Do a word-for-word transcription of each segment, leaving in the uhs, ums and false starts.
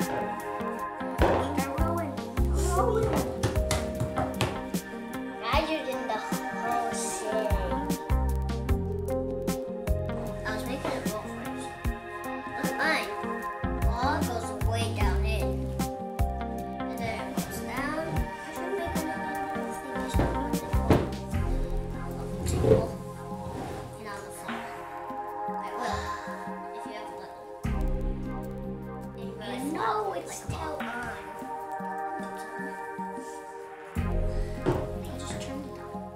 Start rolling. Rolling. Larger than the whole city. I was making it roll first. Look, mine. Ball goes way down in. And then it goes down. I should make another thing. Tickle. And on the floor. I will. If you have little. I know it's still on. I just turned it on.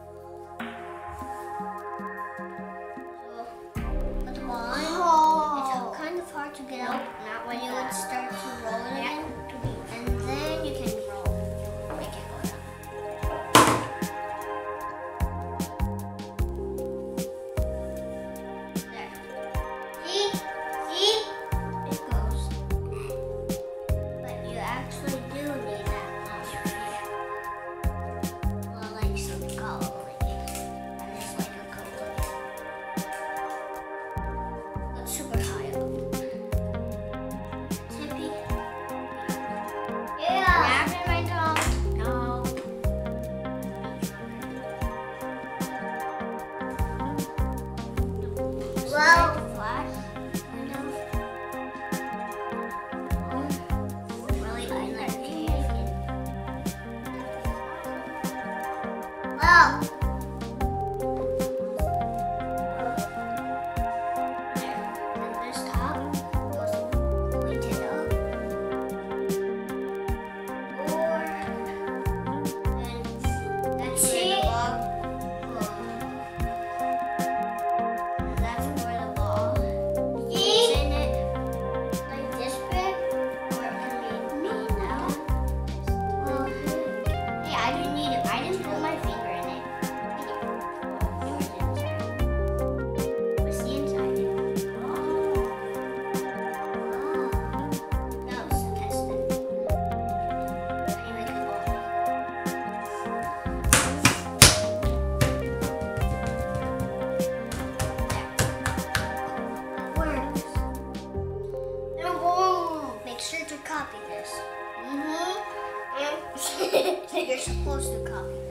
So, put the ball in. Oh. It's kind of hard to get out. Not when you would start to roll it again. And then you can roll. Make it go down. There. See? See? It goes. But you actually do need that much here. Well, like some coloring. And it's like a coloring. That's super high up. Tippy. Yeah. Grab it, my dog. No. Well. Flat. Kind of. Really good like cake. Wow. There. And this top goes pointed up. Or and that's where the ball goes. That's where the ball is in it. Like this big, or it can be me now. Well, hey, I didn't need it. I didn't put my finger in it. Yours inside. What's the inside? Oh. Oh. That was a test then. How do you make a ball? There. It works. Now, boom. Make sure to copy this. Mm-hmm. You're supposed to copy.